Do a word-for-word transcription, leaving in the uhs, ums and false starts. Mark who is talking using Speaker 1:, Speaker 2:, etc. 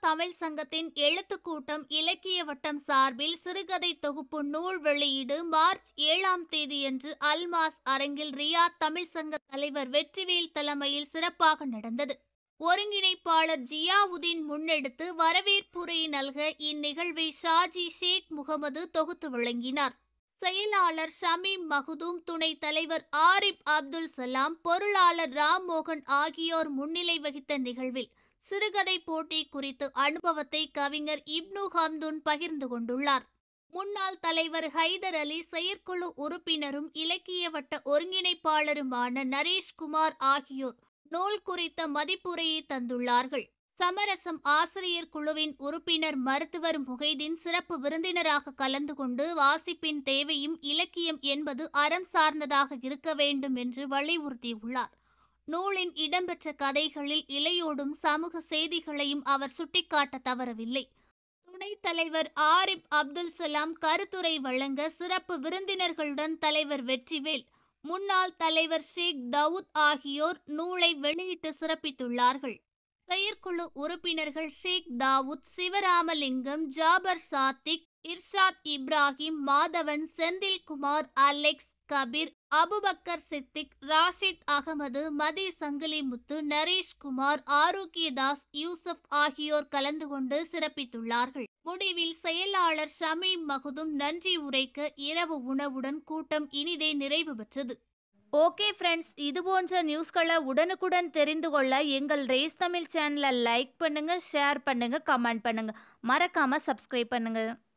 Speaker 1: தமிழ் சங்கத்தின் எழுத்துக் கூட்டம் இலக்கிய வட்டம் சார்பில் சிறுகதை தொகுப்பு நூல் வெளியீடு மார்ச் ஏழாம் தேதியன்று அல்மாஸ் அரங்கில் ரியாத் தமிழ் சங்க தலைவர் வெற்றிவேல் தலைமையில் சிறப்பாக நடந்தது. ஒருங்கிணைப்பாளர் ஜியாவுதீன் முன்னெடுத்து வரவேற்புரை நல்க இந்நிகழ்வை ஷாஜி ஷேக் முகமது தொகுத்து வழங்கினார். செயலாளர் ஷமீம் மஹ்தூம், துணைத் தலைவர் ஆரிப் அப்துல் சலாம், பொருளாளர் ராம்மோகன் ஆகியோர் முன்னிலை வகித்த நிகழ்வில் சிறுகதை போட்டி குறித்து அனுபவத்தை கவிஞர் இப்னு ஹம்துன் பகிர்ந்து கொண்டுள்ளார். முன்னாள் தலைவர் ஹைதர் அலி, செயற்குழு உறுப்பினரும் இலக்கிய வட்ட ஒருங்கிணைப்பாளருமான நரேஷ்குமார் ஆகியோர் நூல் குறித்த மதிப்புரையை தந்துள்ளார்கள். சமரசம் ஆசிரியர் குழுவின் உறுப்பினர் மருத்துவர் முகைதீன் சிறப்பு விருந்தினராக கலந்து கொண்டு வாசிப்பின் தேவையும் இலக்கியம் என்பது அறம் சார்ந்ததாக இருக்க வேண்டும் என்று வலியுறுத்தியுள்ளார். நூலின் இடம்பெற்ற கதைகளில் இலையோடும் சமூக செய்திகளையும் அவர் சுட்டிக்காட்ட தவறவில்லை. துணைத் தலைவர் ஆரிப் அப்துல் சலாம் கருத்துரை வழங்க சிறப்பு விருந்தினர்களுடன் தலைவர் வெற்றிவேல், முன்னாள் தலைவர் ஷேக் தவுத் ஆகியோர் நூலை வெளியிட்டு சிறப்பித்துள்ளார்கள். செயற்குழு உறுப்பினர்கள் ஷேக் தாவூத், சிவராமலிங்கம், ஜாபர் சாத்திக், இர்ஷாத் இப்ராஹிம், மாதவன், செந்தில்குமார், அலெக்ஸ், கபீர், அபுபக்கர் சித்திக், ராஷித் அகமது, மதி சங்கிலிமுத்து, நரேஷ்குமார், ஆரோக்கியதாஸ், யூசப் ஆகியோர் கலந்து கொண்டு சிறப்பித்துள்ளார்கள். முடிவில் செயலாளர் ஷமீம் மஹ்தூம் நன்றி உரைக்க இரவு உணவுடன் கூட்டம் இனிதே நிறைவு பெற்றது.
Speaker 2: ஓகே ஃப்ரெண்ட்ஸ், இது போன்ற நியூஸ்களை உடனுக்குடன் தெரிந்து கொள்ள எங்கள் ரேஸ் தமிழ் சேனலை லைக் பண்ணுங்க, ஷேர் பண்ணுங்க, கமெண்ட் பண்ணுங்க, மறக்காம சப்ஸ்கிரைப் பண்ணுங்க.